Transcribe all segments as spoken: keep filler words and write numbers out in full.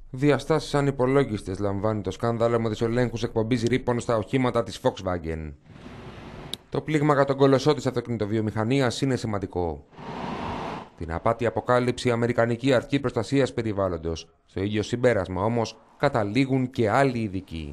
Διαστάσεις ανυπολόγιστες λαμβάνει το σκάνδαλο με τους ελέγχους εκπομπής ρήπων στα οχήματα της Volkswagen. Το πλήγμα για τον κολοσσό της αυτοκινητοβιομηχανίας είναι σημαντικό. Την απάτη αποκάλυψε η Αμερικανική Αρχή Προστασίας Περιβάλλοντος. Στο ίδιο συμπέρασμα όμως καταλήγουν και άλλοι ειδικοί.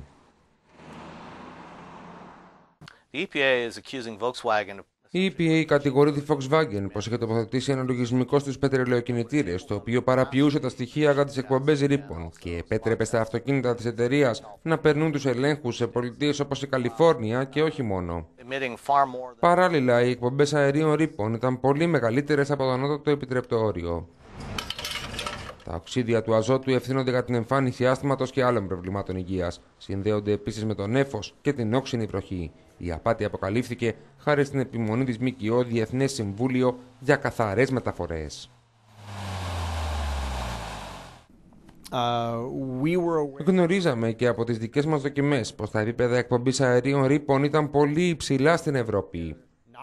Η ι πι έι κατηγορεί τη Volkswagen πως είχε τοποθετήσει ένα λογισμικό στους πετρελαιοκινητήρες, το οποίο παραποιούσε τα στοιχεία για τις εκπομπές ρήπων και επέτρεπε στα αυτοκίνητα της εταιρείας να περνούν τους ελέγχους σε πολιτείες όπως η Καλιφόρνια και όχι μόνο. Παράλληλα, οι εκπομπές αερίων ρήπων ήταν πολύ μεγαλύτερες από το ανώτατο επιτρεπτό όριο. Τα οξύδια του αζότου ευθύνονται για την εμφάνιση άσθματος και άλλων προβλημάτων υγείας. Συνδέονται επίσης με το νέφος και την όξινη βροχή. Η απάτη αποκαλύφθηκε χάρη στην επιμονή της ΜΚΟ Διεθνές Συμβούλιο για Καθαρές Μεταφορές. Uh, we were... Γνωρίζαμε και από τις δικές μας δοκιμές πως τα επίπεδα εκπομπής αερίων ρήπων ήταν πολύ υψηλά στην Ευρώπη.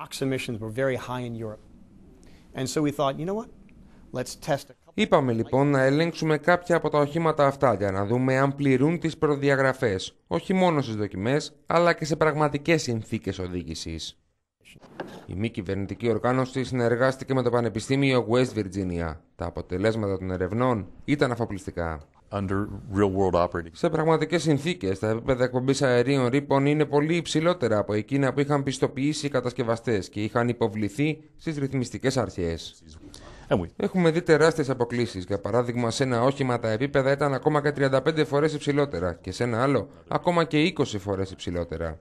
Είπαμε λοιπόν να ελέγξουμε κάποια από τα οχήματα αυτά για να δούμε αν πληρούν τις προδιαγραφές, όχι μόνο στις δοκιμές, αλλά και σε πραγματικές συνθήκες οδήγησης. Η μη κυβερνητική οργάνωση συνεργάστηκε με το Πανεπιστήμιο West Virginia. Τα αποτελέσματα των ερευνών ήταν αφοπλιστικά. Σε πραγματικές συνθήκες, τα επίπεδα εκπομπής αερίων ρήπων είναι πολύ υψηλότερα από εκείνα που είχαν πιστοποιήσει οι κατασκευαστές και είχαν υποβληθεί στις ρυθμιστικές αρχές. Έχουμε δει τεράστιες αποκλίσεις. Για παράδειγμα, σε ένα όχημα τα επίπεδα ήταν ακόμα και τριάντα πέντε φορές υψηλότερα και σε ένα άλλο ακόμα και είκοσι φορές υψηλότερα.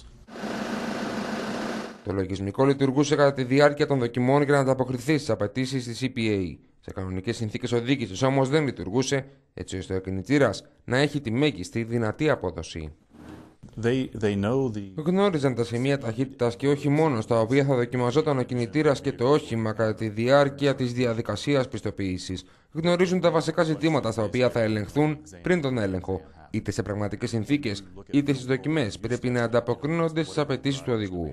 Το λογισμικό λειτουργούσε κατά τη διάρκεια των δοκιμών για να ανταποκριθεί στις απαιτήσεις της ι πι έι. Σε κανονικές συνθήκες οδήγησης όμως δεν λειτουργούσε, έτσι ώστε ο κινητήρας να έχει τη μέγιστη δυνατή απόδοση. They, they know the... Γνώριζαν τα σημεία ταχύτητας και όχι μόνο στα οποία θα δοκιμαζόταν ο κινητήρας και το όχημα κατά τη διάρκεια της διαδικασίας πιστοποίησης. Γνωρίζουν τα βασικά ζητήματα στα οποία θα ελεγχθούν πριν τον έλεγχο. Είτε σε πραγματικές συνθήκες, είτε στις δοκιμές πρέπει να ανταποκρίνονται στις απαιτήσεις του οδηγού.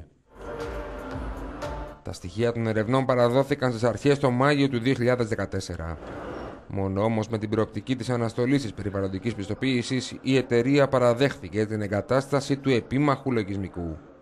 Τα στοιχεία των ερευνών παραδόθηκαν στις αρχές το Μάιο του δύο χιλιάδες δεκατέσσερα. Μόνο όμως με την προοπτική της αναστολής της περιβαλλοντικής πιστοποίησης, η εταιρεία παραδέχθηκε την εγκατάσταση του επίμαχου λογισμικού.